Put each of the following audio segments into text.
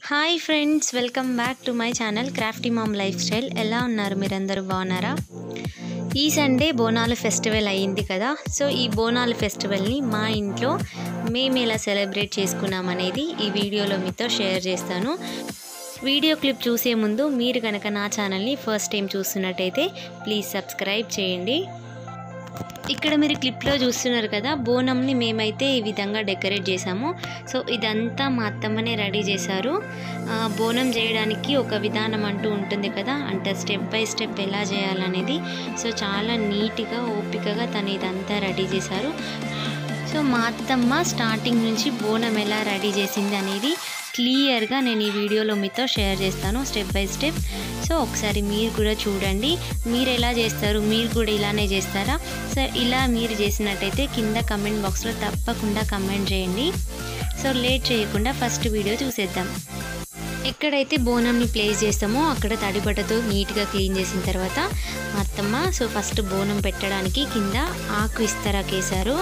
Hi friends, welcome back to my channel crafty mom lifestyle. ఎలా ఉన్నారు? మీరందరూ బాగున్నారా? ఈ సండే బోనాలు ఫెస్టివల్ అయ్యింది కదా. సో ఈ బోనాలు ఫెస్టివల్ని మా ఇంట్లో మేము ఎలా సెలబ్రేట్ చేసుకున్నాం అనేది ఈ వీడియోలో మీతో షేర్ చేస్తాను. వీడియో క్లిప్ చూసే ముందు మీరు కనుక నా ఛానల్ని ఫస్ట్ టైం చూస్తున్నట్టయితే ప్లీజ్ సబ్స్క్రైబ్ చేయండి. ఇక్కడ మీరు క్లిప్లో చూస్తున్నారు కదా, బోనంని మేమైతే ఈ విధంగా డెకరేట్ చేసాము. సో ఇదంతా మా అత్తమ్మనే రెడీ చేశారు. బోనం చేయడానికి ఒక విధానం అంటూ ఉంటుంది కదా, అంటే స్టెప్ బై స్టెప్ ఎలా చేయాలనేది. సో చాలా నీట్గా ఓపికగా తను ఇదంతా రెడీ చేశారు. సో మా అత్తమ్మ స్టార్టింగ్ నుంచి బోనం ఎలా రెడీ చేసింది అనేది క్లియర్గా నేను ఈ వీడియోలో మీతో షేర్ చేస్తాను, స్టెప్ బై స్టెప్. సో ఒకసారి మీరు కూడా చూడండి. మీరు ఎలా చేస్తారు? మీరు కూడా ఇలానే చేస్తారా? సో ఇలా మీరు చేసినట్టయితే కింద కమెంట్ బాక్స్లో తప్పకుండా కమెంట్ చేయండి. సో లేట్ చేయకుండా ఫస్ట్ వీడియో చూసేద్దాం. ఎక్కడైతే బోనంని ప్లేస్ చేస్తామో అక్కడ తడిబట్టతో నీట్గా క్లీన్ చేసిన తర్వాత మా అత్తమ్మ సో ఫస్ట్ బోనం పెట్టడానికి కింద ఆకు ఇస్తరాకేశారు.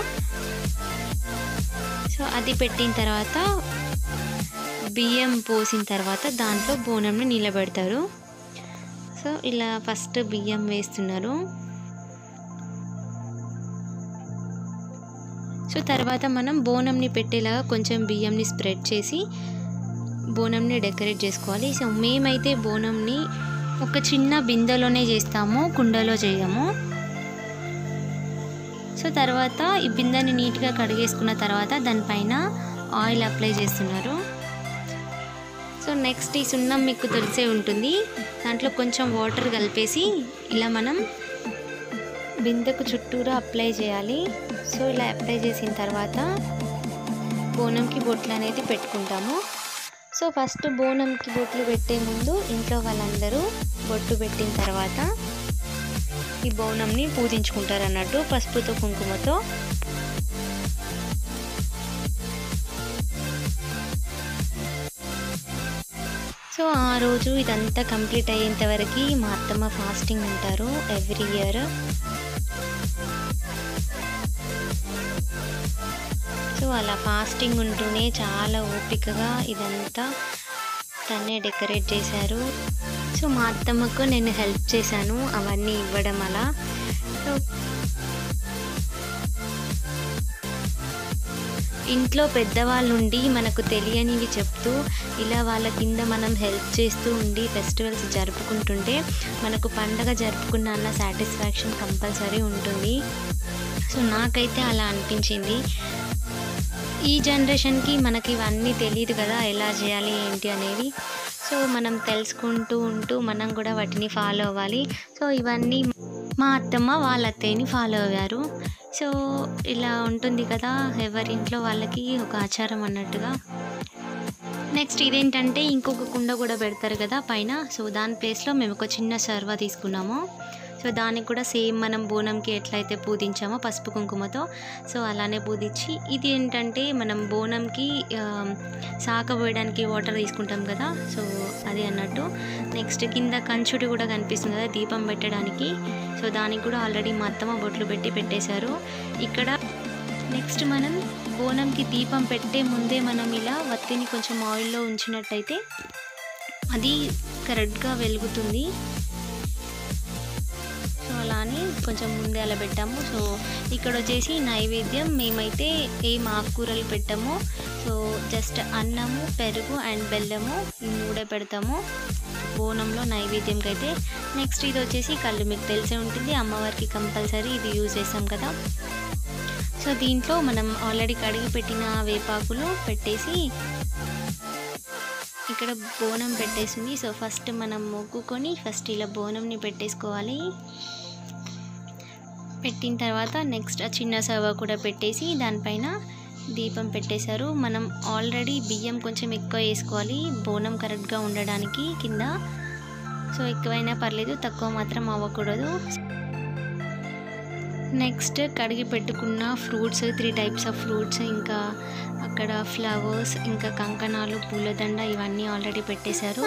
సో అది పెట్టిన తర్వాత బియ్యం పోసిన తర్వాత దాంట్లో బోనంని నిలబెడతారు. సో ఇలా ఫస్ట్ బియ్యం వేస్తున్నారు. సో తర్వాత మనం బోనంని పెట్టేలాగా కొంచెం బియ్యంని స్ప్రెడ్ చేసి బోనంని డెకరేట్ చేసుకోవాలి. సో మేమైతే బోనంని ఒక చిన్న బిందెలోనే చేస్తాము, కుండలో చేయము. సో తర్వాత ఈ బిందెని నీట్గా కడిగేసుకున్న తర్వాత దానిపైన ఆయిల్ అప్లై చేస్తున్నారు. సో నెక్స్ట్ ఈ సున్నం మీకు తెలిసే ఉంటుంది, దాంట్లో కొంచెం వాటర్ కలిపేసి ఇలా మనం బిందెకు చుట్టూరా అప్లై చేయాలి. సో ఇలా అప్లై చేసిన తర్వాత బోనంకి బొట్లు అనేది పెట్టుకుంటాము. సో ఫస్ట్ బోనంకి బొట్లు పెట్టే ముందు ఇంట్లో వాళ్ళందరూ బొట్టు పెట్టిన తర్వాత ఈ బోనంని పూజించుకుంటారు అన్నట్టు, పసుపుతో కుంకుమతో. సో ఆ రోజు ఇదంతా కంప్లీట్ అయ్యేంత వరకు మా అత్తమ్మ ఫాస్టింగ్ ఉంటారు ఎవ్రీ ఇయర్. సో అలా ఫాస్టింగ్ ఉంటూనే చాలా ఓపికగా ఇదంతా తనే డెకరేట్ చేశారు. సో మా అత్తమ్మకు నేను హెల్ప్ చేశాను అవన్నీ ఇవ్వడం అలా. సో ఇంట్లో పెద్దవాళ్ళు ఉండి మనకు తెలియనివి చెప్తూ ఇలా వాళ్ళ కింద మనం హెల్ప్ చేస్తూ ఉండి ఫెస్టివల్స్ జరుపుకుంటుంటే మనకు పండగ జరుపుకున్న అన్న సాటిస్ఫాక్షన్ కంపల్సరీ ఉంటుంది. సో నాకైతే అలా అనిపించింది. ఈ జనరేషన్కి మనకి ఇవన్నీ తెలియదు కదా, ఎలా చేయాలి ఏంటి అనేవి. సో మనం తెలుసుకుంటూ ఉంటూ మనం కూడా వాటిని ఫాలో అవ్వాలి. సో ఇవన్నీ మా అత్తమ్మ వాళ్ళ అత్తయ్యని ఫాలో అయ్యారు. సో ఇలా ఉంటుంది కదా, ఎవరింట్లో వాళ్ళకి ఒక ఆచారం అన్నట్టుగా. నెక్స్ట్ ఇదేంటంటే ఇంకొక కుండ కూడా పెడతారు కదా పైన. సో దాని ప్లేస్లో మేము ఒక చిన్న సర్వ తీసుకున్నాము. సో దానికి కూడా సేమ్ మనం బోనంకి ఎట్లయితే పూజించామో పసుపు కుంకుమతో, సో అలానే పూజించి, ఇది ఏంటంటే మనం బోనంకి సాకబోయడానికి వాటర్ తీసుకుంటాం కదా, సో అది అన్నట్టు. నెక్స్ట్ కింద కంచుడి కూడా కనిపిస్తుంది కదా దీపం పెట్టడానికి. సో దానికి కూడా ఆల్రెడీ మా అత్తమ్మ బొట్లు పెట్టేశారు. ఇక్కడ నెక్స్ట్ మనం బోనంకి దీపం పెట్టే ముందే మనం ఇలా వత్తిని కొంచెం ఆయిల్లో ఉంచినట్టయితే అది కరెక్ట్గా వెలుగుతుంది. సో అలానే కొంచెం ముందే అలా పెట్టాము. సో ఇక్కడ వచ్చేసి నైవేద్యం మేమైతే ఏం ఆకుకూరలు పెట్టాము. సో జస్ట్ అన్నము, పెరుగు అండ్ బెల్లము ఈ మూడే పెడతాము బోనంలో నైవేద్యంకి అయితే. నెక్స్ట్ ఇది వచ్చేసి కళ్ళు, మీకు తెలిసే ఉంటుంది అమ్మవారికి కంపల్సరీ ఇది యూజ్ చేస్తాం కదా. సో దీంట్లో మనం ఆల్రెడీ కడిగి పెట్టిన వేపాకులు పెట్టేసి ఇక్కడ బోనం పెట్టేసింది. సో ఫస్ట్ మనం మొక్కుకొని ఫస్ట్ ఇలా బోనంని పెట్టేసుకోవాలి. పెట్టిన తర్వాత నెక్స్ట్ ఆ చిన్న సర్వ కూడా పెట్టేసి దానిపైన దీపం పెట్టేశారు. మనం ఆల్రెడీ బియ్యం కొంచెం ఎక్కువ వేసుకోవాలి బోనం కరెక్ట్గా ఉండడానికి కింద. సో ఎక్కువైనా పర్లేదు, తక్కువ మాత్రం అవ్వకూడదు. నెక్స్ట్ కడిగి పెట్టుకున్న ఫ్రూట్స్, 3 టైప్స్ ఆఫ్ ఫ్రూట్స్, ఇంకా అక్కడ ఫ్లవర్స్, ఇంకా కంకణాలు, పూలదండ ఇవన్నీ ఆల్రెడీ పెట్టేశారు.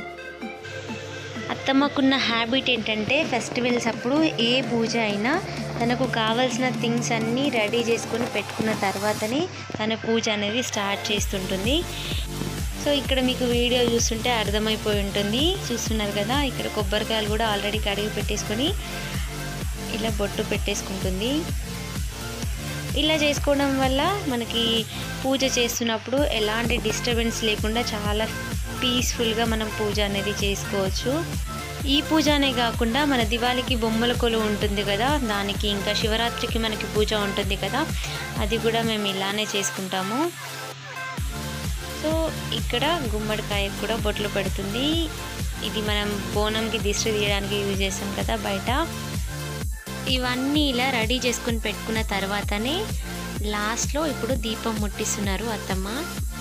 అత్తమ్మకున్న హ్యాబిట్ ఏంటంటే ఫెస్టివల్స్ అప్పుడు ఏ పూజ అయినా తనకు కావాల్సిన థింగ్స్ అన్నీ రెడీ చేసుకొని పెట్టుకున్న తర్వాతనే తన పూజ అనేది స్టార్ట్ చేస్తుంటుంది. సో ఇక్కడ మీకు వీడియో చూస్తుంటే అర్థమైపోయి ఉంటుంది. చూస్తున్నారు కదా, ఇక్కడ కొబ్బరికాయలు కూడా ఆల్రెడీ కడిగి పెట్టేసుకొని ఇలా బొట్టు పెట్టేసుకుంటుంది. ఇలా చేసుకోవడం వల్ల మనకి పూజ చేస్తున్నప్పుడు ఎలాంటి డిస్టర్బెన్స్ లేకుండా చాలా పీస్ఫుల్గా మనం పూజ అనేది చేసుకోవచ్చు. ఈ పూజ అనే కాకుండా మన దివాళీకి బొమ్మల కొలువు ఉంటుంది కదా, దానికి ఇంకా శివరాత్రికి మనకి పూజ ఉంటుంది కదా, అది కూడా మేము ఇలానే చేసుకుంటాము. సో ఇక్కడ గుమ్మడికాయ కూడా బొట్లు పెడుతుంది. ఇది మనం బోనంకి దిష్టి తీయడానికి యూజ్ చేస్తాం కదా బయట. ఇవన్నీ ఇలా రెడీ చేసుకుని పెట్టుకున్న తర్వాతనే లాస్ట్లో ఇప్పుడు దీపం ముట్టిస్తున్నారు అత్తమ్మ.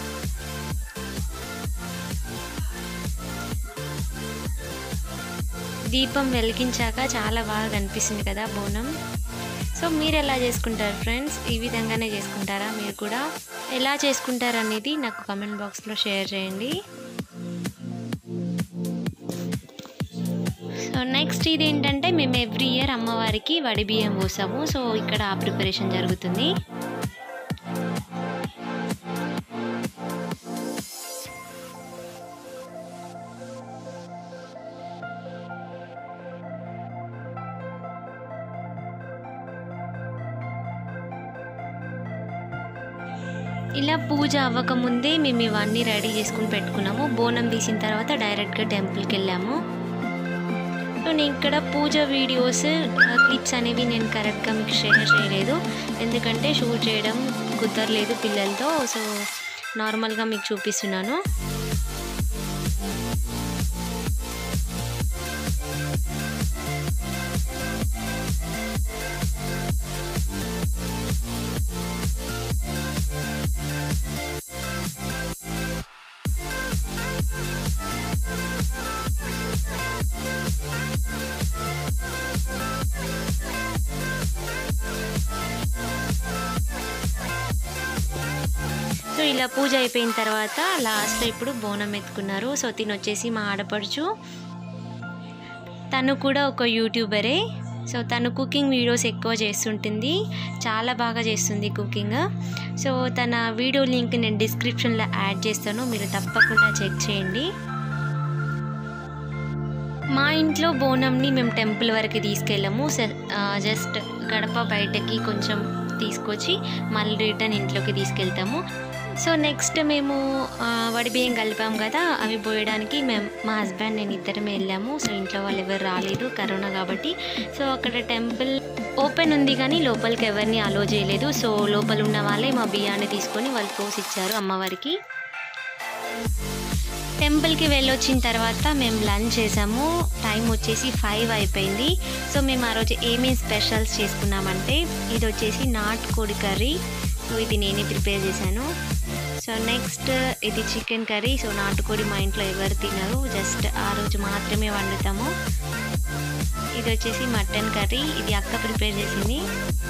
దీపం వెలిగించాక చాలా బాగా కనిపిస్తుంది కదా బోనం. సో మీరు ఎలా చేసుకుంటారు ఫ్రెండ్స్? ఈ విధంగానే చేసుకుంటారా? మీరు కూడా ఎలా చేసుకుంటారు అనేది నాకు కామెంట్ బాక్స్లో షేర్ చేయండి. సో నెక్స్ట్ ఇది ఏంటంటే, మేము ఎవ్రీ ఇయర్ అమ్మవారికి వడి బియ్యం పోసాము. సో ఇక్కడ ఆ ప్రిపరేషన్ జరుగుతుంది. ఇలా పూజ అవ్వకముందే మేము ఇవన్నీ రెడీ చేసుకుని పెట్టుకున్నాము. బోనం తీసిన తర్వాత డైరెక్ట్గా టెంపుల్కి వెళ్ళాము. సో నేను ఇక్కడ పూజ వీడియోస్ క్లిప్స్ అనేవి నేను కరెక్ట్గా మీకు షేర్ చేయలేదు, ఎందుకంటే షూట్ చేయడం కుదరలేదు పిల్లలతో. సో నార్మల్గా మీకు చూపిస్తున్నాను. సో ఇలా పూజ అయిపోయిన తర్వాత లాస్ట్లో ఇప్పుడు బోనం ఎత్తుకున్నారు. సో తిని వచ్చేసి మా ఆడపడుచు, తను కూడా ఒక యూట్యూబరే. సో తను కుకింగ్ వీడియోస్ ఎక్కువ చేస్తుంటుంది, చాలా బాగా చేస్తుంది కుకింగ్. సో తన వీడియో లింక్ నేను డిస్క్రిప్షన్లో యాడ్ చేస్తాను, మీరు తప్పకుండా చెక్ చేయండి. మా ఇంట్లో బోనంని మేము టెంపుల్ వరకు తీసుకెళ్ళాము. జస్ట్ గడప బయటకి కొంచెం తీసుకొచ్చి మళ్ళీ రిటర్న్ ఇంట్లోకి తీసుకెళ్తాము. సో నెక్స్ట్ మేము వడి బియ్యం కలిపాం కదా, అవి పోయడానికి మా హస్బెండ్ నేను ఇద్దరమే వెళ్ళాము. సో ఇంట్లో వాళ్ళు ఎవరు రాలేదు, కరోనా కాబట్టి. సో అక్కడ టెంపుల్ ఓపెన్ ఉంది కానీ లోపలికి ఎవరిని అలో చేయలేదు. సో లోపల ఉన్న వాళ్ళే మా బియ్యాన్ని తీసుకొని వాళ్ళు పోసిచ్చారు అమ్మవారికి. టెంపుల్కి వెళ్ళొచ్చిన తర్వాత మేము లంచ్ చేసాము. టైం వచ్చేసి 5 అయిపోయింది. సో మేము ఆ రోజు ఏమేమి స్పెషల్స్ చేసుకున్నామంటే, ఇది వచ్చేసి నాటుకోడి కర్రీ. సో ఇది నేనే ప్రిపేర్ చేశాను. సో నెక్స్ట్ ఇది చికెన్ కర్రీ. సో నాటుకోడి మా ఇంట్లో ఎవరు తినరు, జస్ట్ ఆ రోజు మాత్రమే వండుతాము. ఇది వచ్చేసి మటన్ కర్రీ, ఇది అక్క ప్రిపేర్ చేసింది.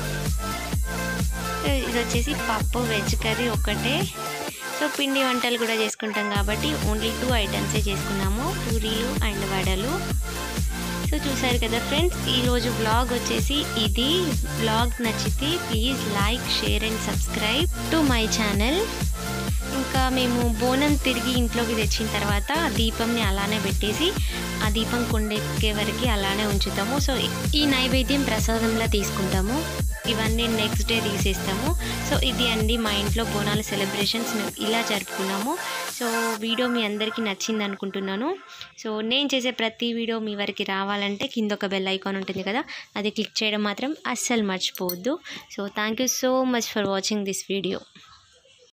ఇది వచ్చేసి పప్పు, వెజ్ కర్రీ ఒకటే. సో పిండి వంటలు కూడా చేసుకుంటాం కాబట్టి ఓన్లీ 2 ఐటమ్సే చేసుకున్నాము, పూరీలు అండ్ వడలు. సో చూసారు కదా ఫ్రెండ్స్, ఈరోజు వ్లాగ్ వచ్చేసి ఇది. వ్లాగ్ నచ్చితే please like, share and subscribe to my channel. ఇంకా మేము బోనం తిరిగి ఇంట్లోకి తెచ్చిన తర్వాత దీపంని అలానే పెట్టేసి ఆ దీపం కొండెక్కే వరకు అలానే ఉంచుతాము. సో ఈ నైవేద్యం ప్రసాదంలా తీసుకుంటాము. ఇవన్నీ నెక్స్ట్ డే తీసేస్తాము. సో ఇది అండి మా ఇంట్లో బోనాల సెలబ్రేషన్స్ మేము ఇలా జరుపుకున్నాము. సో వీడియో మీ అందరికీ నచ్చింది అనుకుంటున్నాను. సో నేను చేసే ప్రతి వీడియో మీ వరకు రావాలంటే కింద ఒక బెల్ ఐకాన్ ఉంటుంది కదా, అది క్లిక్ చేయడం మాత్రం అస్సలు మర్చిపోవద్దు. So thank you so much for watching this video.